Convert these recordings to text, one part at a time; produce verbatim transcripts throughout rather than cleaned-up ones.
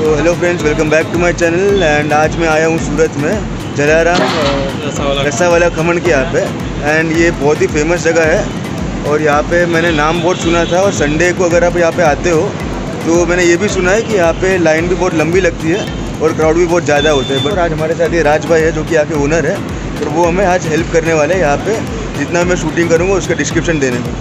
तो hello friends, welcome back to my channel. And आज मैं आया हूँ सूरत में जलाराम रसा वाला खमन के यहाँ पे। एंड ये बहुत ही फेमस जगह है और यहाँ पे मैंने नाम बहुत सुना था। और संडे को अगर आप यहाँ पे आते हो तो मैंने ये भी सुना है कि यहाँ पे लाइन भी बहुत लंबी लगती है और क्राउड भी बहुत ज़्यादा होता है। बट आज हमारे साथ ये राज भाई है जो कि यहाँ के ओनर है और वो हमें आज हेल्प करने वाले हैं यहाँ पे जितना मैं शूटिंग करूँगा उसका डिस्क्रिप्शन देने में।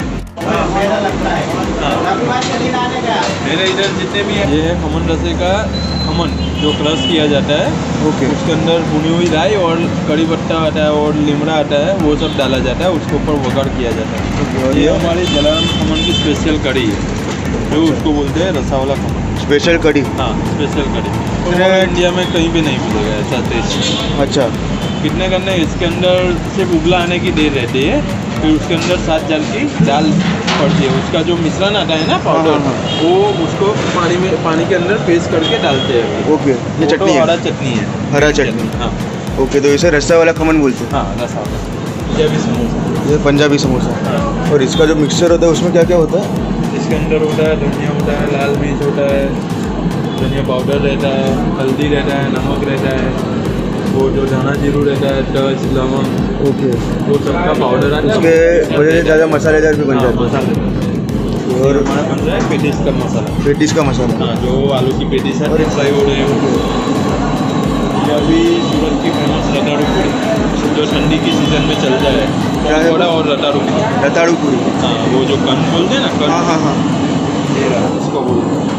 मेरे इधर जितने भी हैं, ये है खमन रसे का खमन जो क्रश किया जाता है। ओके। उसके अंदर भुनी हुई राई और कड़ी पत्ता आता है और लिमड़ा आता है, वो सब डाला जाता है, उसके ऊपर वगाड़ किया जाता है। ओके। और ये हमारे जलाराम खमन की स्पेशल कड़ी है जो उसको बोलते हैं रसा वाला खमन। स्पेशल कड़ी? हाँ, स्पेशल कड़ी। पूरे इंडिया में कहीं भी नहीं मिलेगा ऐसा टेस्ट। अच्छा। कितने करने इसके अंदर सिर्फ उबला आने की देर रहती है, फिर उसके अंदर सात जल की दाल पड़ती है। उसका जो मिश्रण आता है ना पाउडर, हाँ, हाँ। वो उसको पानी में पानी के अंदर पेस्ट करके डालते हैं। ओके। ये चटनी है? हरा चटनी है। हरा चटनी। हाँ। ओके, तो इसे रस्सा वाला खमन बोलते हैं? हाँ, रसा वाला पंजाबी समोसा। ये पंजाबी समोसा। हाँ। और इसका जो मिक्सचर होता है उसमें क्या क्या होता है? इसके अंदर होता है धनिया होता है, लाल मिर्च होता है, धनिया पाउडर रहता है, हल्दी रहता है, नमक रहता है, वो जो दाना जीरू रहता है, टच लवंग, ओके, वो सबका पाउडर आता है। उसके वजह से ज़्यादा मसालेदार भी बन हाँ, जाता है। मसाले। और हमारा बन रहा है पेटिस का मसाला। पेटिस का मसाला? हाँ, जो आलू की पेटिस है फ्राई हो रही है। ये अभी सूरत की फेमस रताड़ू पूरी जो ठंडी की सीजन में चल जाए, पकौड़ा और रताड़ू पूरी। रताड़ू पूरी? हाँ, वो जो कन बोलते हैं ना, कन। हाँ हाँ हाँ, ये रहा, इसको बोलते हैं।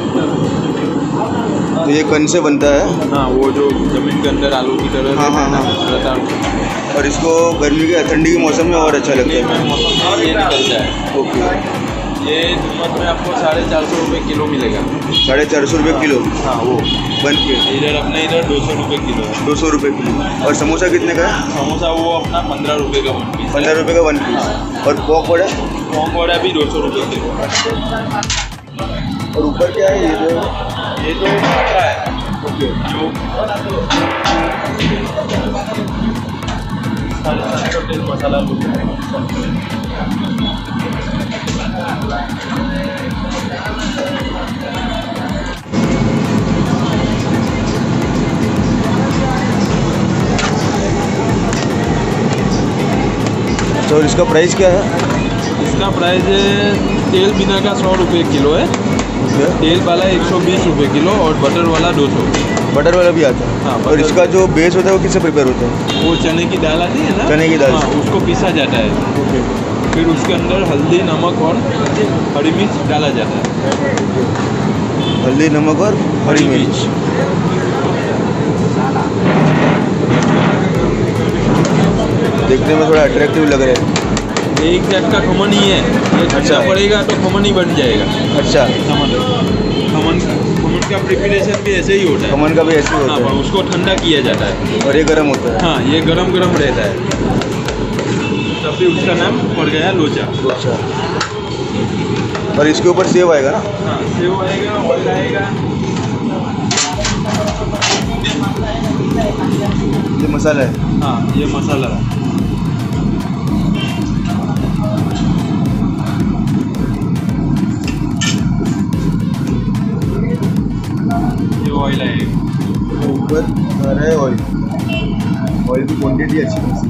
तो ये कन से बनता है? हाँ, वो जो जमीन के अंदर आलू की तरह हाँ हाँ हाँ, रताड़ू। और इसको गर्मी के ठंडी के मौसम में और अच्छा लगता है। मौसम में ये निकल जाए। ओके। ये कीमत में आपको साढ़े चार सौ रुपये किलो मिलेगा। साढ़े चार सौ रुपये किलो? हाँ, वो बन के इधर अपने इधर दो सौ रुपये किलो है। दो सौ रुपये किलो। और समोसा कितने का है? समोसा वो अपना पंद्रह रुपये का वन पीस। पंद्रह रुपये का वन पीस। और पॉक वड़ा? पॉक वड़ा भी दो सौ रुपये किलो। और ऊपर क्या है ये जो? ये तो खाटा है। ओके। जो तेल मसाला तो इसका प्राइस क्या है? इसका प्राइस है तेल बिना का सौ रुपये किलो है। ओके। तेल वाला एक सौ बीस रुपये किलो और बटर वाला दो सौ। बटर वाला भी आता है? हाँ। और इसका जो बेस होता है वो किससे प्रिपेयर होता है? वो चने की दाल आती है ना, चने की दाल। हाँ, उसको पीसा जाता है। ओके। फिर उसके अंदर हल्दी नमक और हरी मिर्च डाला जाता है। हल्दी नमक और हरी मिर्च। देखने में थोड़ा अट्रैक्टिव लग रहा है। एक जात का खमन ही है, ये ठंडा पड़ेगा तो खमन ही बन जाएगा। अच्छा। खमन खमन खमन का प्रिपरेशन भी ऐसे ही होता है। खमन का भी ऐसे ही होता है? हाँ, उसको ठंडा किया जाता है और ये गर्म होता है? हाँ, ये गरम गरम रहता है, तभी उसका नाम पड़ गया लोचा। अच्छा। और इसके ऊपर सेव आएगा ना? हाँ, सेव आएगा, ऑयल आएगा। ये मसाला है? हाँ, ये मसाला है। ये ऑयल आएगा। ऊपर आ रहा है ऑयल। ऑयल की क्वांटिटी अच्छी खासी।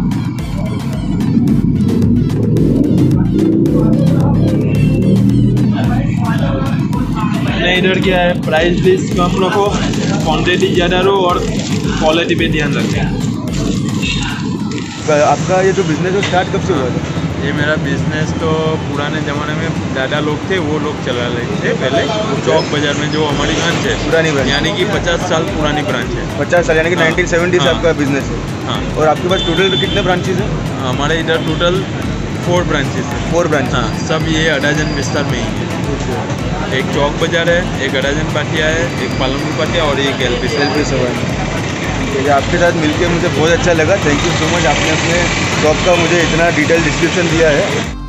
नहीं, इधर क्या है, प्राइस भी कम रखो, क्वांटिटी ज़्यादा लो और क्वालिटी पे ध्यान रखें। आपका ये जो बिजनेस है स्टार्ट कब से हुआ था? ये मेरा बिजनेस तो पुराने ज़माने में दादा लोग थे, वो लोग चला रहे थे पहले चौक बाज़ार में, जो हमारी ब्रांच है पुरानी ब्रांच, यानी कि पचास साल पुरानी ब्रांच है। पचास साल यानी कि हाँ, नाइनटीन सेवेंटी से हाँ, आपका बिजनेस है? हाँ। और आपके पास टोटल कितने ब्रांचेज हैं? हमारे इधर टोटल फोर ब्रांचेस है। Four branch? हाँ, सब ये अडाजन विस्तार में ही है। एक चौक बाज़ार है, एक अडाजन पाटिया है, एक पालनपुर पाटिया और एक एल पी एल पी सवाल। आपके साथ मिलकर मुझे बहुत अच्छा लगा। थैंक यू सो मच, आपने अपने शॉप का मुझे इतना डिटेल डिस्क्रिप्शन दिया है।